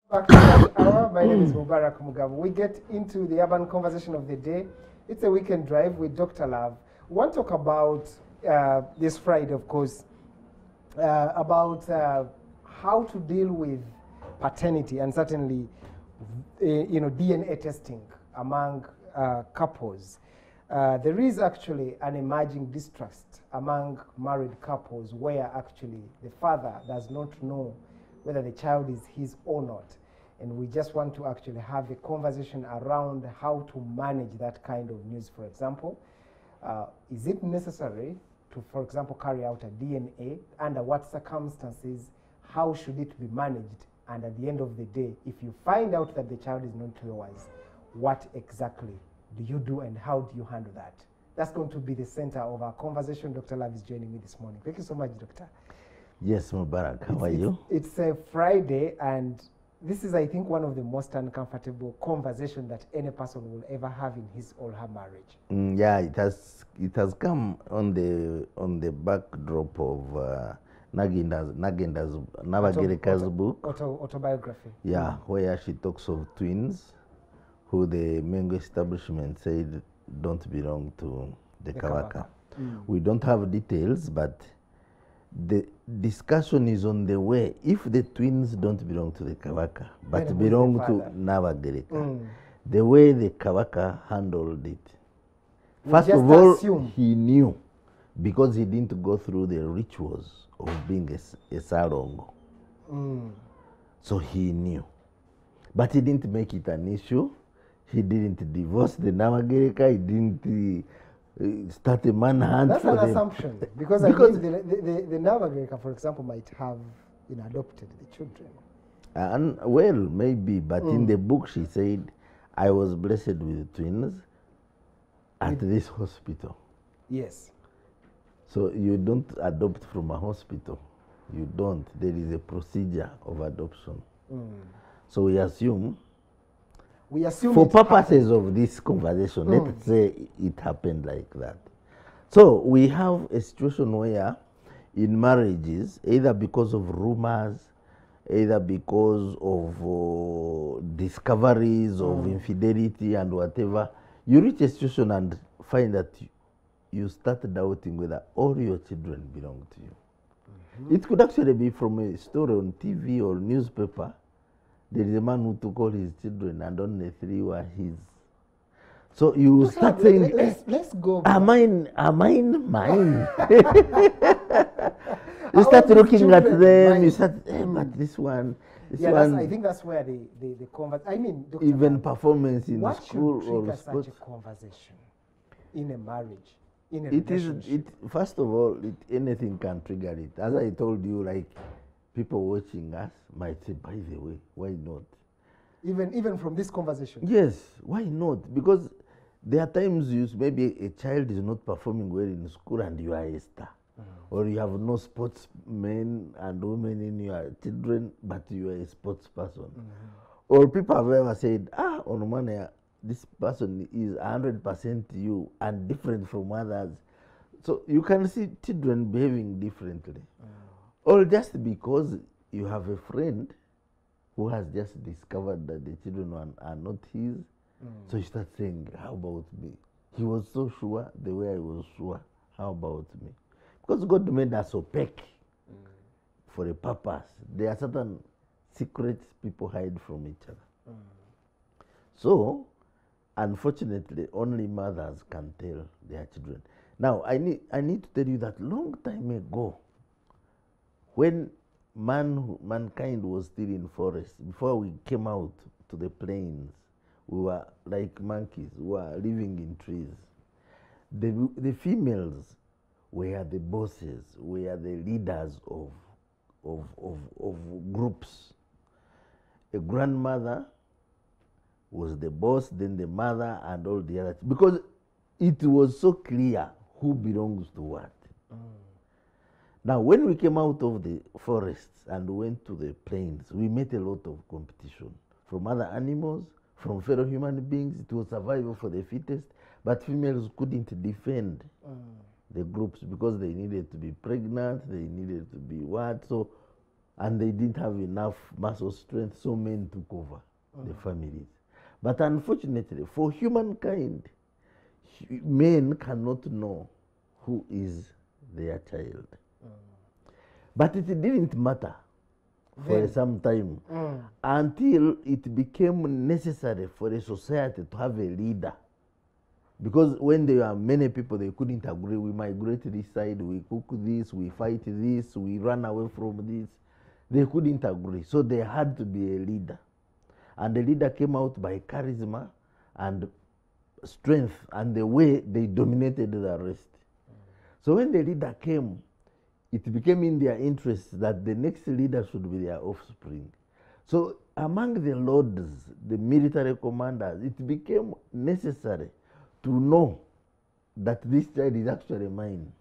Back to that hour. My name is Mubarak Mugabu. We get into the urban conversation of the day. It's a weekend drive with Dr. Love. We want to talk about this Friday, of course, about how to deal with paternity and certainly, DNA testing among couples. There is actually an emerging distrust among married couples where actually the father does not know whether the child is his or not. And we just want to actually have a conversation around how to manage that kind of news. For example, is it necessary to, for example, carry out a DNA? Under what circumstances? How should it be managed? And at the end of the day, if you find out that the child is not yours, what exactly do you do and how do you handle that? That's going to be the center of our conversation. Dr. Love is joining me this morning. Thank you so much, Doctor. Yes, Mubarak, how are you? It's a Friday, and this is, I think, one of the most uncomfortable conversations that any person will ever have in his or her marriage. Yeah, it has come on the backdrop of Navagereka's book. Autobiography. Yeah, where she talks of twins who the Mengo establishment said don't belong to the Kawaka. We don't have details, but the discussion is on the way. If the twins don't belong to the Kawaka, but Then belong to Navagereka, the way the Kawaka handled it. First of all, he knew because he didn't go through the rituals of being a Sarongo. So he knew. But he didn't make it an issue. He didn't divorce the Navagereka. He didn't start a manhunt. That's an assumption. Because I think the Navagereka, for example, might have adopted the children. And well, maybe, but in the book she said, I was blessed with twins at this hospital. Yes. So you don't adopt from a hospital. You don't. There is a procedure of adoption. So we assume for purposes of this conversation, let's say it happened like that. So we have a situation where in marriages, either because of rumors, either because of discoveries of infidelity and whatever, you reach a situation and find that you start doubting whether all your children belong to you. It could actually be from a story on TV or newspaper. There is a man who took all his children and only 3 were his. So you start saying, let's go. Am I mine? You start looking at them, you start, but this one. I think that's where the conversation, I mean, Dr. Even performance in what school should or trigger sports. such a conversation in a marriage, in a It is, relationship? first of all, anything can trigger it. As I told you, like, people watching us might say, by the way, why not? Even from this conversation? Yes, why not? Because there are times maybe a child is not performing well in school and you are a star. Or you have no sportsmen and women in your children, but you are a sports person. Or people have ever said, on money, this person is 100% you and different from others. So you can see children behaving differently. Or just because you have a friend who has just discovered that the children are not his, so you start saying, how about me? He was so sure the way I was sure. How about me? Because God made us opaque for a purpose. There are certain secrets people hide from each other. So, unfortunately, only mothers can tell their children. Now, I need to tell you that long time ago, when mankind was still in forests, before we came out to the plains, we were like monkeys, we were living in trees. The females were the bosses, were the leaders of groups. A grandmother was the boss, then the mother and all the others. Because it was so clear who belongs to what. Now, when we came out of the forests and went to the plains, we met a lot of competition from other animals, from fellow human beings. It was survival for the fittest, but females couldn't defend the groups because they needed to be pregnant, they needed to be what. So and they didn't have enough muscle strength, so men took over the families. But unfortunately, for humankind, men cannot know who is their child. But it didn't matter for some time until it became necessary for a society to have a leader. Because when there are many people, they couldn't agree. We migrate this side, we cook this, we fight this, we run away from this. They couldn't agree. So there had to be a leader. And the leader came out by charisma and strength and the way they dominated the rest. So when the leader came, it became in their interest that the next leader should be their offspring. So among the lords, the military commanders, it became necessary to know that this child is actually mine.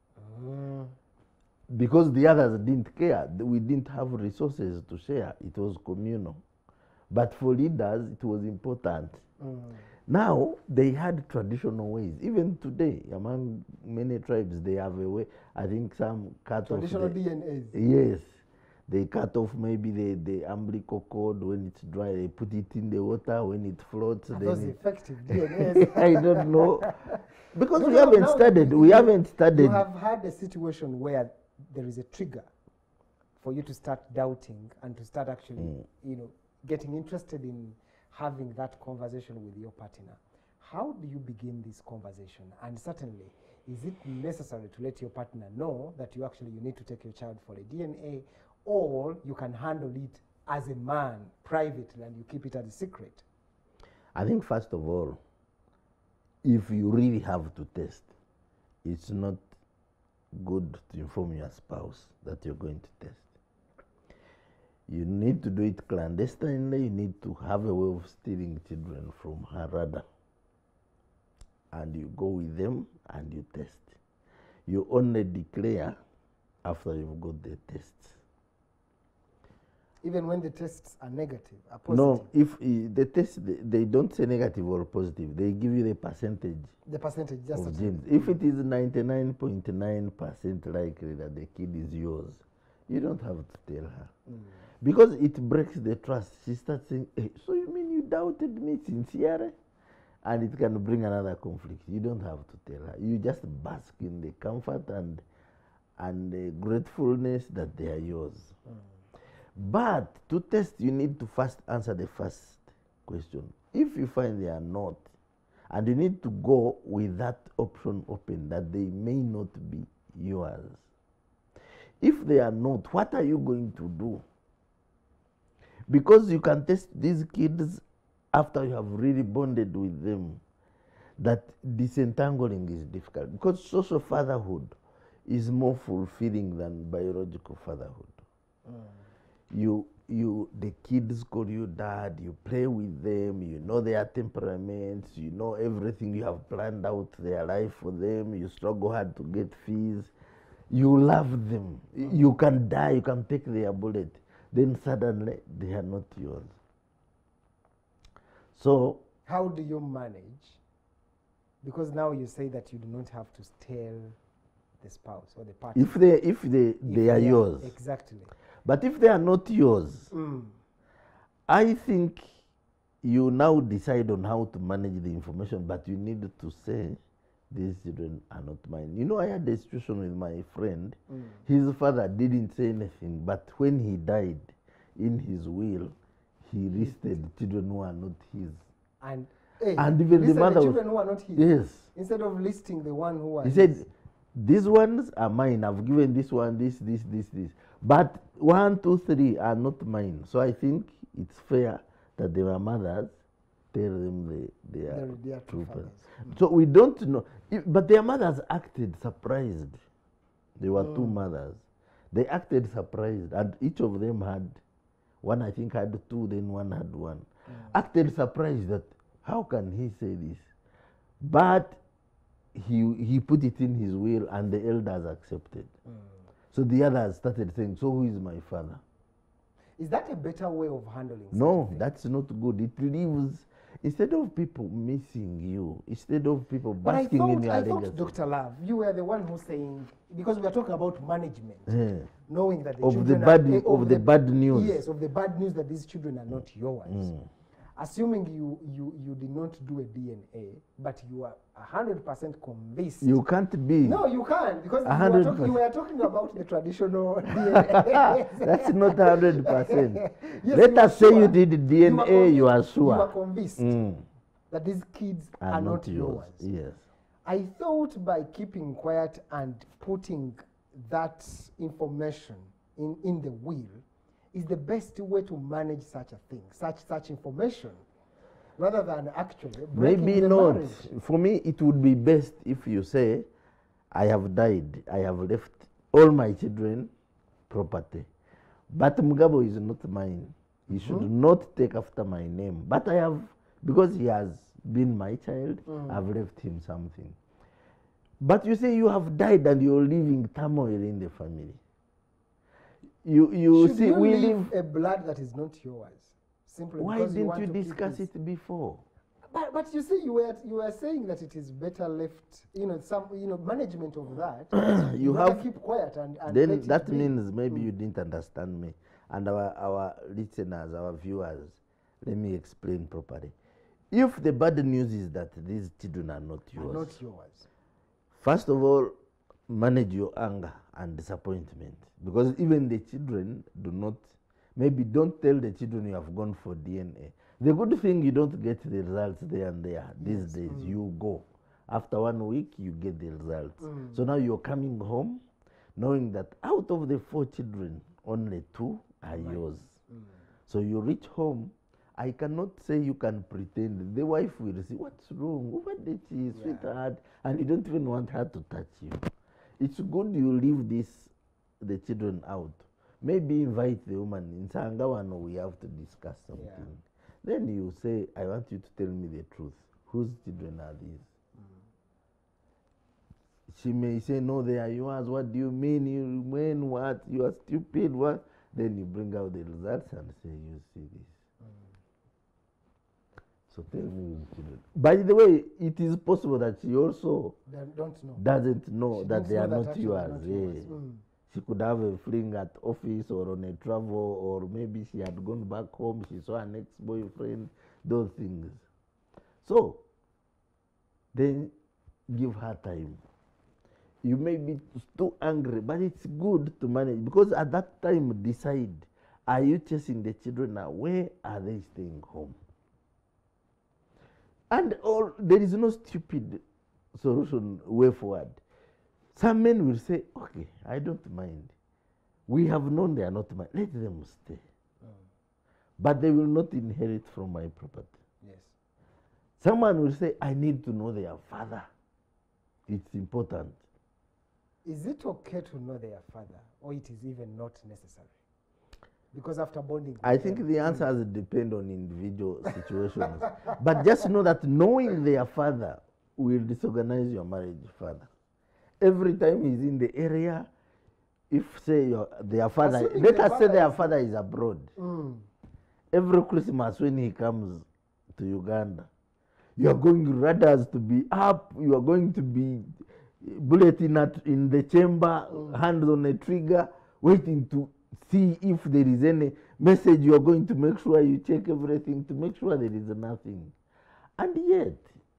Because the others didn't care. We didn't have resources to share. It was communal. But for leaders, it was important. Now, they had traditional ways. Even today, among many tribes, they have a way. I think some cut traditional off. Traditional DNAs. Yes. They cut off maybe the umbilical cord. When it's dry, they put it in the water. When it floats, Are then those effective DNAs? I don't know. Because No, we no, haven't now studied. you- We haven't studied. You have had a situation where there is a trigger for you to start doubting and to start actually, getting interested in having that conversation with your partner. How do you begin this conversation? And certainly, is it necessary to let your partner know that you need to take your child for a DNA, or you can handle it as a man privately and you keep it as a secret? I think first of all, if you really have to test, it's not good to inform your spouse that you're going to test. You need to do it clandestinely. You need to have a way of stealing children from her radar. And you go with them and you test. You only declare after you've got the tests. Even when the tests are negative, are positive? No, if the test, they don't say negative or positive. They give you the percentage. The percentage, just of genes. If it is 99.9% likely that the kid is yours, you don't have to tell her. Because it breaks the trust. She starts saying, hey, so you mean you doubted me sincerely? And it can bring another conflict. You don't have to tell her. You just bask in the comfort and the gratefulness that they are yours. But to test, you need to first answer the first question. If you find they are not, and you need to go with that option open that they may not be yours. If they are not, what are you going to do? Because you can test these kids after you have really bonded with them, that disentangling is difficult. Because social fatherhood is more fulfilling than biological fatherhood. The kids call you dad, you play with them, you know their temperaments, you know everything, you have planned out their life for them, you struggle hard to get fees, you love them, you can die, you can take their bullet, then suddenly they are not yours. So how do you manage? Because now you say that you do not have to tell the spouse or the partner. If they are yours. Exactly. But if they are not yours, I think you now decide on how to manage the information, but you need to say, these children are not mine. You know, I had a situation with my friend. His father didn't say anything, but when he died, in his will, he listed children who are not his. And even the mother the children who are not his. Yes. Instead of listing the one who are he his. said, these ones are mine. I've given this one, this. But 1, 2, 3 are not mine. So I think it's fair that their mothers tell them they are true parents. So we don't know. But their mothers acted surprised. There were 2 mothers. They acted surprised. And each of them had, one I think had 2, then one had 1. Acted surprised that, how can he say this? But he put it in his will and the elders accepted. So the others started saying, so who is my father? Is that a better way of handling No, something? that's not good. Instead of people missing you, instead of people But basking in your I legacy. thought, Dr. Love, you were the one who's saying, because we are talking about management, Yeah. knowing that the Of the children bad- are, of the bad news. Yes, of the bad news that these children are not yours. Assuming you did not do a DNA, but you are 100% convinced. You can't be. No, you can't, because 100%. you were talking about the traditional DNA. That's not 100%. Yes, Let you are us say you sure. did DNA, you are You are sure. convinced that these kids Are are not yours. Yes. I thought by keeping quiet and putting that information in the will is the best way to manage such a thing, such information, rather than actually breaking Maybe the not. marriage. For me, it would be best if you say, I have died, I have left all my children property. But Mugabo is not mine. He should not take after my name. But I have, because he has been my child, I've left him something. But you say you have died and you're leaving turmoil in the family. You Should see, you we leave live. a blood that is not yours? Simply Why because didn't want you to keep discuss this- it before? But you see, you were saying that it is better left, management of that. You rather have- keep quiet and Then let it that be. means maybe you didn't understand me. And our listeners, our viewers, let me explain properly. If the bad news is that these children are not Are yours, not yours. first of all, manage your anger and disappointment. Because even the children do not, maybe don't tell the children you have gone for DNA. The good thing, you don't get the results there and there. These days, you go. After 1 week, you get the results. So now you're coming home knowing that out of the 4 children, only 2 are yours. So you reach home. I cannot say you can pretend. The wife will say, what's wrong? What did she, sweetheart? And you don't even want her to touch you. It's good you leave the children out. Maybe invite the woman. In Sangawano, we have to discuss something. Then you say, I want you to tell me the truth. Whose children are these? She may say, no, they are yours. What do you mean? You mean what? You are stupid. What? Then you bring out the results and say, you see this. So tell me whose children. By the way, it is possible that she also Don't know. doesn't know She that didn't they know are that not actually yours. they're not yours. She could have a fling at office or on a travel, or maybe she had gone back home, she saw an ex-boyfriend, those things. So, then give her time. You may be too angry, but it's good to manage, because at that time decide, are you chasing the children away? Are they staying home? And there is no stupid solution way forward. Some men will say, okay, I don't mind. We have known they are not mine. Let them stay. But they will not inherit from my property. Yes. Someone will say, I need to know their father. It's important. Is it okay to know their father, or it is even not necessary? Because after bonding, I think the answers depend on individual situations. But just know that knowing their father will disorganize your marriage further. Every time he's in the area, if say their father, Assuming let the us say father their is- father is abroad. Every Christmas when he comes to Uganda, you are going radars to be up, you are going to be bulletin in the chamber, hands on a trigger, waiting to see if there is any message. You are going to make sure you check everything to make sure there is nothing. And yet,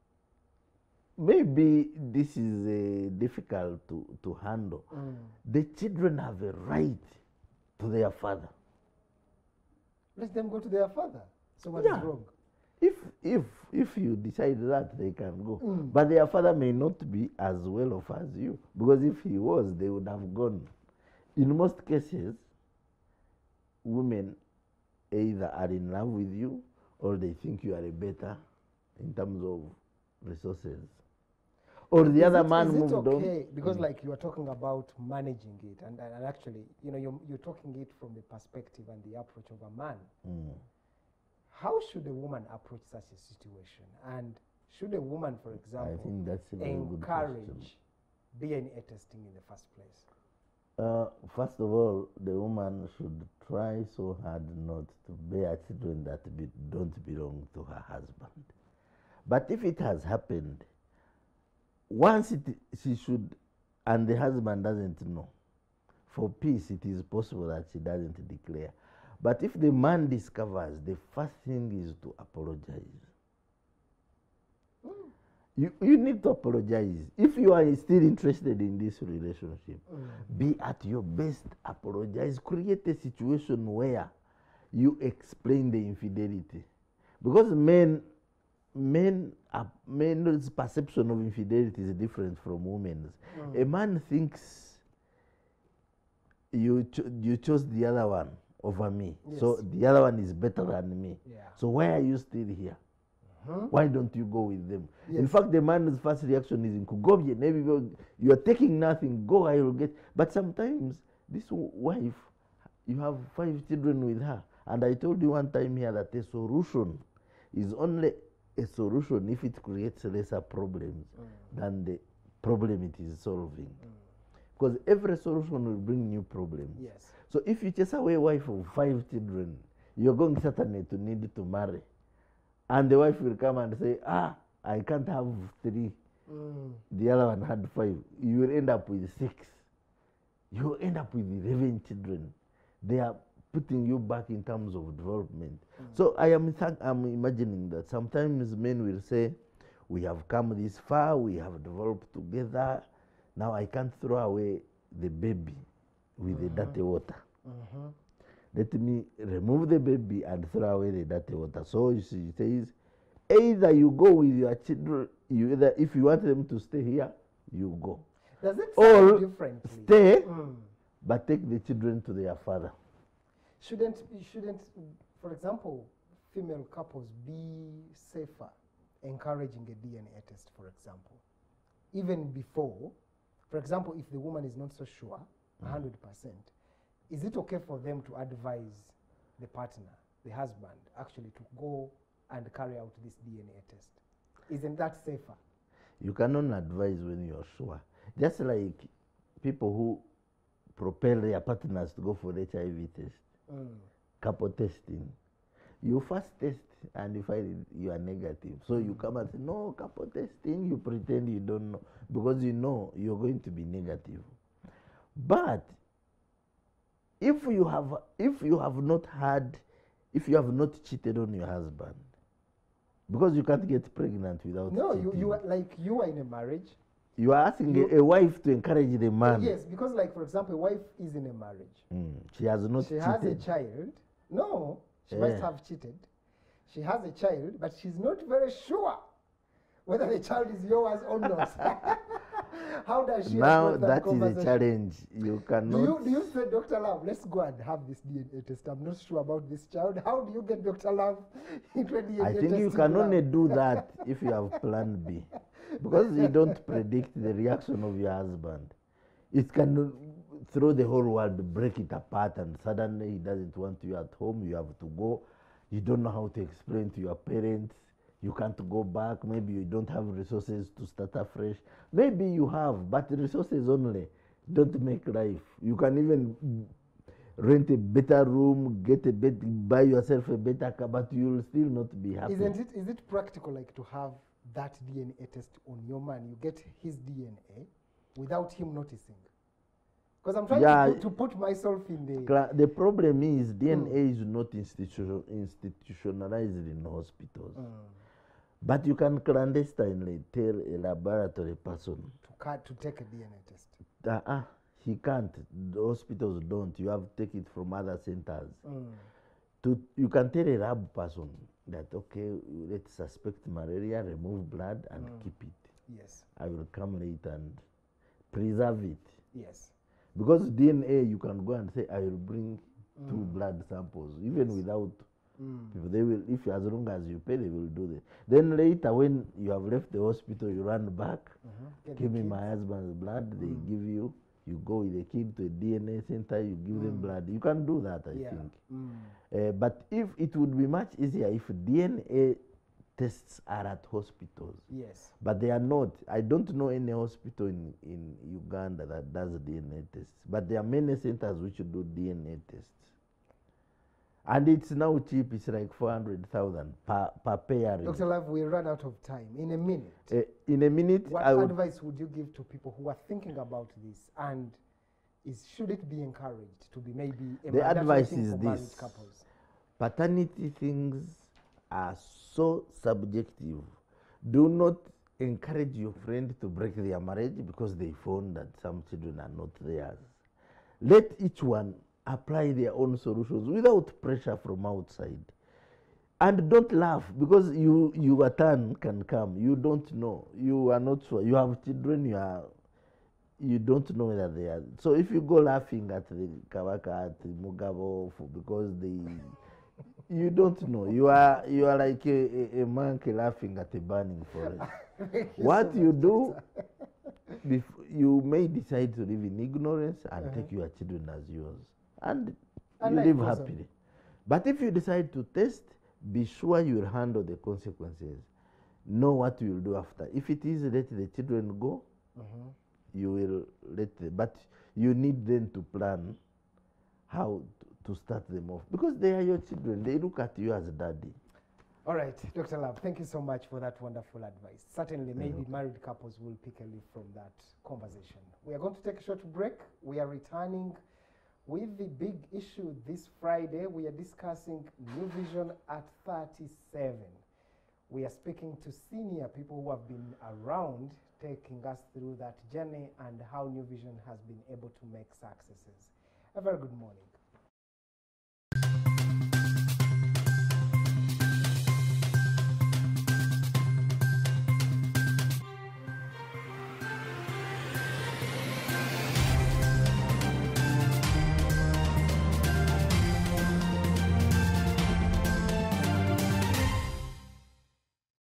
maybe this is difficult to handle. The children have a right to their father. Let them go to their father. So what is Yeah. wrong? If you decide that, they can go. But their father may not be as well off as you, because if he was, they would have gone. In most cases, women either are in love with you or they think you are a better in terms of resources. Or the other man is it moved okay? on. Because like you are talking about managing it, and actually, you're talking it from the perspective and the approach of a man. How should a woman approach such a situation? And should a woman, for example, I think that's a very good question. encourage DNA testing in the first place? First of all, the woman should try so hard not to bear children that don't belong to her husband. But if it has happened, once she should, and the husband doesn't know, for peace it is possible that she doesn't declare. But if the man discovers, the first thing is to apologize. You need to apologize. If you are still interested in this relationship, be at your best, apologize. Create a situation where you explain the infidelity. Because men's perception of infidelity is different from women's. A man thinks you chose the other one over me, so the other one is better than me. So why are you still here? Why don't you go with them? In fact, the man's first reaction is, "Kugobye, maybe you are taking nothing, go, I will get." But sometimes this wife, you have 5 children with her. And I told you one time here that a solution is only a solution if it creates lesser problems than the problem it is solving. Because every solution will bring new problems. So if you chase away a wife of 5 children, you're going certainly to need to marry. And the wife will come and say, I can't have 3. The other one had 5. You will end up with 6. You will end up with 11 children. They are putting you back in terms of development. So I'm imagining that sometimes men will say, we have come this far, we have developed together. Now I can't throw away the baby with the dirty water. Let me remove the baby and throw away the dirty water. So she says, either you go with your children, if you want them to stay here, you go. Does it sound differently? Stay, but take the children to their father. Shouldn't, for example, female couples be safer encouraging a DNA test, for example? Even before, for example, if the woman is not so sure, 100%, is it okay for them to advise the partner, the husband, actually to go and carry out this DNA test? Isn't that safer? You cannot advise when you're sure. Just like people who propel their partners to go for HIV test, couple testing. You first test and you find you are negative. So you come and say, no, couple testing, you pretend you don't know, because you know you're going to be negative. But if you have not cheated on your husband, because you can't get pregnant without cheating. You are in a marriage. You are asking a wife to encourage the man. Yes, because like for example, a wife is in a marriage. She has not cheated. She has a child. No, she must have cheated. She has a child, but she's not very sure whether the child is yours or not. How does she now that is a challenge. You cannot. Do you say, Dr. Love, let's go and have this DNA test. I'm not sure about this child. How do you get Dr. Love into a DNA test? I think you can only do that if you have plan B. Because you don't predict the reaction of your husband. It can throw the whole world, break it apart, and suddenly he doesn't want you at home. You have to go. You don't know how to explain to your parents. You can't go back. Maybe you don't have resources to start afresh. Maybe you have, but resources only don't make life. You can even rent a better room, get a bed, buy yourself a better car, but you'll still not be happy. Is it practical, like, to have that DNA test on your man? You get his DNA without him noticing. Because I'm trying to put myself in the problem is DNA is not institutionalized in hospitals. But you can clandestinely tell a laboratory person to take a DNA test. He can't. The hospitals don't. You have to take it from other centers. You can tell a lab person that, okay, let's suspect malaria, remove blood and keep it. Yes. I will come later and preserve it. Yes. Because DNA, you can go and say, I will bring 2 blood samples, even without people. They will, as long as you pay, they will do that. Then later, when you have left the hospital, you run back, give me my husband's blood, they give you, you go with the kid to a DNA center, you give them blood. You can do that, I think. But if it would be much easier if DNA tests are at hospitals. Yes. But they are not. I don't know any hospital in Uganda that does DNA tests. But there are many centers which do DNA tests. And it's now cheap. It's like 400,000 per pairing. Dr. Love, we run out of time. In a minute, In a minute, what I would advice would you give to people who are thinking about this? And should it be encouraged to be maybe a the mandatory advice thing is for married this. couples? Paternity things are so subjective. Do not encourage your friend to break their marriage because they found that some children are not theirs. Let each one apply their own solutions without pressure from outside. And don't laugh because your turn can come. You don't know. You are not sure. You have children, you don't know whether they are. So if you go laughing at the Kawaka, at the Mugabo, because you don't know. You are like a monkey laughing at a burning forest. What you do, you may decide to live in ignorance and take your children as yours. And you live happily. But if you decide to test, be sure you will handle the consequences. Know what you will do after. If it is let the children go, you will let them. But you need then to plan how to start them off. Because they are your children. They look at you as daddy. All right, Dr. Love, thank you so much for that wonderful advice. Certainly, maybe married couples will pick a leaf from that conversation. We are going to take a short break. We are returning with the big issue this Friday. We are discussing New Vision at 37. We are speaking to senior people who have been around, taking us through that journey and how New Vision has been able to make successes. A very good morning.